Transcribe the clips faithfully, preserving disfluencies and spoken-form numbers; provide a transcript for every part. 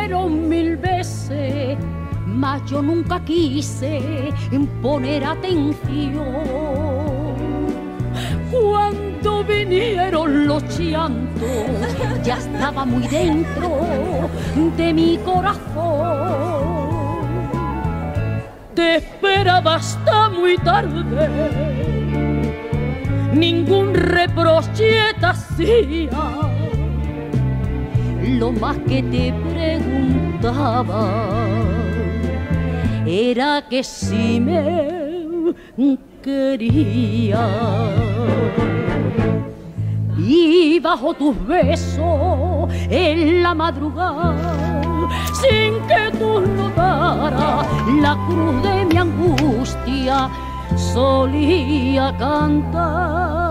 dijeron mil veces, mas yo nunca quise poner atención. Cuando vinieron los llantos, ya estaba muy dentro de mi corazón. Te esperaba hasta muy tarde, ningún reproche te hacía. Lo más que te preguntaba era que si me quería. Y bajo tus besos en la madrugada, sin que tú notaras la cruz de mi angustia, solía cantar.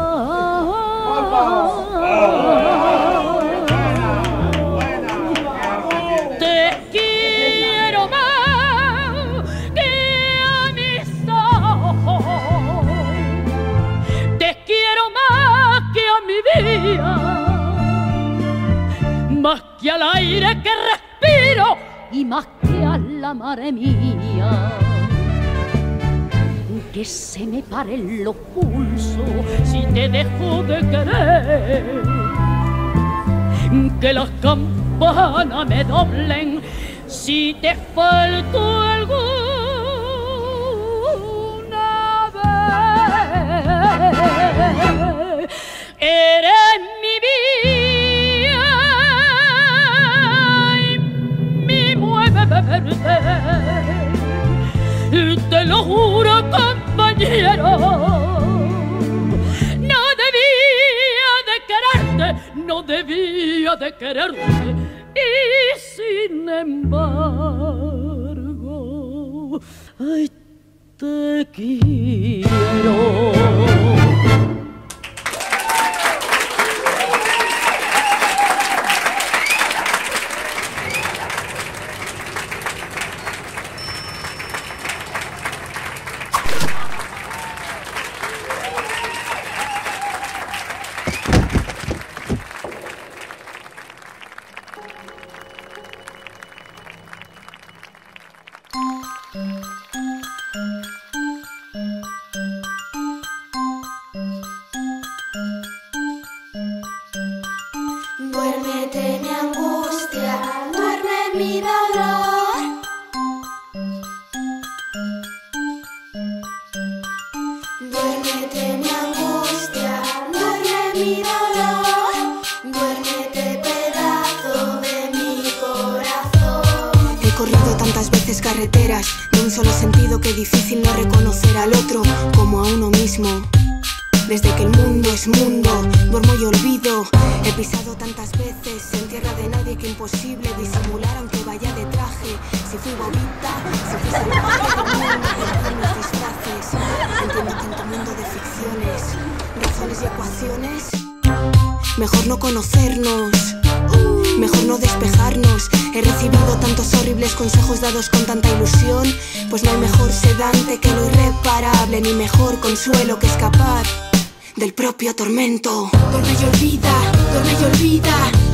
Te quiero más que a mis ojos, te quiero más que a mi vida, más que al aire que respiro y más que a la madre mía. Que se me paren los pulsos si te dejo de querer, que las campanas me doblen si te falto alguna vez. Eres mi vida y mi mueve verde, te lo juro, compañero. No debía de quererte, no debía de quererte, y sin embargo, ay, te quiero. Duérmete mi angustia, duerme mi dolor. Duérmete mi angustia, duerme mi dolor. Duérmete pedazo de mi corazón. He corrido tantas veces carreteras de un solo sentido que difícil no reconocer al otro como a uno mismo. Desde que el mundo es mundo, duermo y olvido. He pisado tantas veces en tierra de nadie que imposible disimular aunque vaya de traje. Si fui bonita, si fui salvaje, con mis disfraces. Entiendo tanto mundo de ficciones, razones y ecuaciones. Mejor no conocernos, mejor no despejarnos. He recibido tantos horribles consejos dados con tanta ilusión, pues no hay mejor sedante que lo irreparable, ni mejor consuelo que escapar del propio tormento. Duerme y olvida, duerme y olvida.